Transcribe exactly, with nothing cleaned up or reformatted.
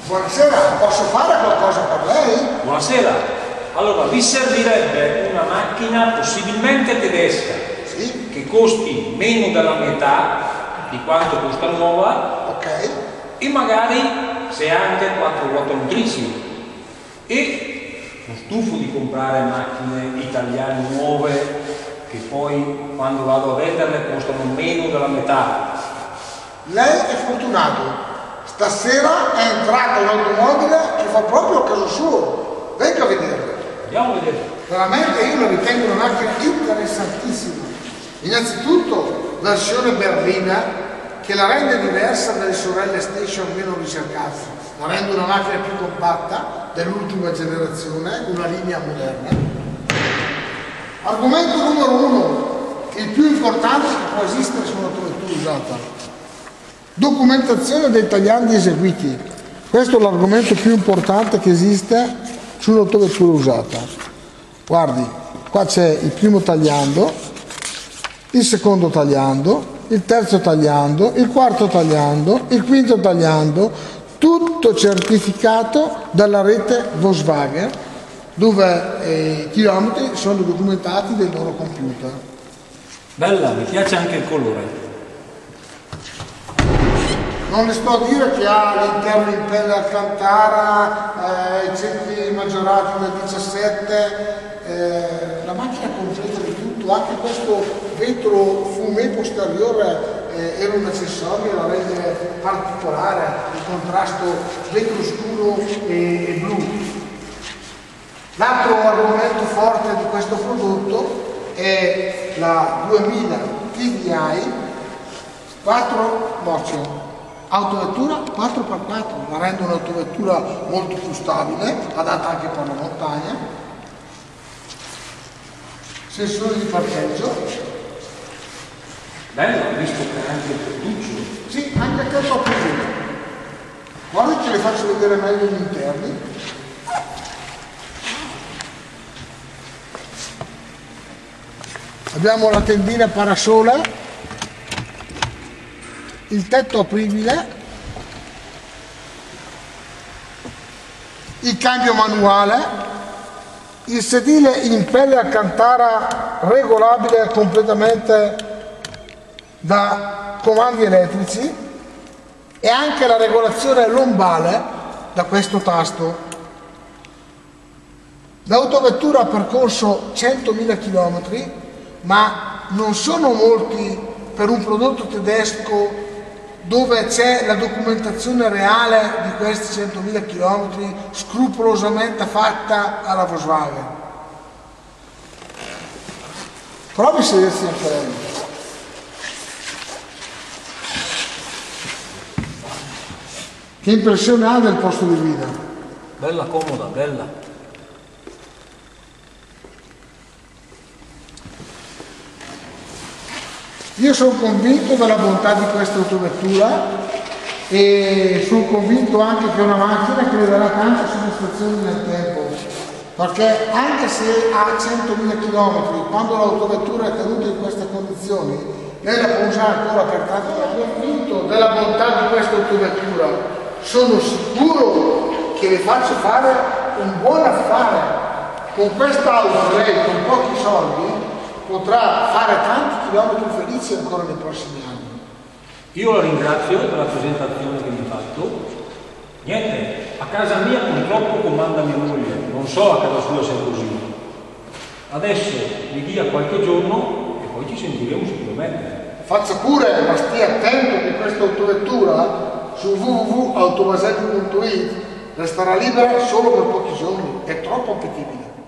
Buonasera, posso fare qualcosa per lei? Buonasera. Allora, vi servirebbe una macchina possibilmente tedesca, sì, che costi meno della metà di quanto costa nuova, ok, e magari se anche quattro ruote motrici. E non stufo di comprare macchine italiane nuove che poi quando vado a venderle costano meno della metà. Lei è fortunato. Stasera è entrato un automobile che fa proprio a caso suo. Venga a vederlo. Andiamo a vedere. Veramente io la ritengo una macchina interessantissima. Innanzitutto versione berlina che la rende diversa dalle sorelle station meno ricercate. La rende una macchina più compatta, dell'ultima generazione, una linea moderna. Argomento numero uno, il più importante che può esistere su un'autovettura usata. Documentazione dei tagliandi eseguiti. Questo è l'argomento più importante che esiste su un'autovettura usata. Guardi, qua c'è il primo tagliando, il secondo tagliando, il terzo tagliando, il quarto tagliando, il quinto tagliando, tutto certificato dalla rete Volkswagen, dove eh, i chilometri sono documentati dai loro computer. Bella, mi piace anche il colore. Non le sto a dire che ha all'interno in pelle Alcantara, eh, i centri maggiorati del diciassette, eh, la macchina completa di tutto, anche questo vetro fumé posteriore eh, era un accessorio, la rende particolare, il contrasto vetro scuro e, e blu. L'altro argomento forte di questo prodotto è la duemila T D I quattro motion. Autovettura quattro per quattro, la rende un'autovettura molto più stabile, adatta anche per la montagna. Sensore di parcheggio. Bello, ho visto che ha anche il tettuccio. Sì, anche il tetto a presione. Guarda che le faccio vedere meglio gli interni. Abbiamo la tendina parasole, il tetto apribile, il cambio manuale, il sedile in pelle Alcantara regolabile completamente da comandi elettrici e anche la regolazione lombale da questo tasto. L'autovettura ha percorso centomila chilometri, ma non sono molti per un prodotto tedesco dove c'è la documentazione reale di questi centomila chilometri scrupolosamente fatta alla Volkswagen. Provi a sedersi anche lei. Che impressione ha del posto di guida? Bella, comoda, bella. Io sono convinto della bontà di questa autovettura e sono convinto anche che è una macchina che le darà tante soddisfazioni nel tempo, perché anche se ha centomila chilometri, quando l'autovettura è tenuta in queste condizioni, lei la può usare ancora per tanti anni. Sono convinto della bontà di questa autovettura, sono sicuro che le faccio fare un buon affare. Con questa auto lei con pochi soldi potrà fare tanti chilometri felici ancora nei prossimi anni. Io la ringrazio per la presentazione che mi ha fatto. Niente, a casa mia purtroppo comanda mia moglie, non so a casa sua se è così. Adesso mi dia qualche giorno e poi ci sentiremo sicuramente. Faccia pure, ma stia attento che questa autovettura su w w w punto autovaselli punto it resterà libera solo per pochi giorni, è troppo appetibile.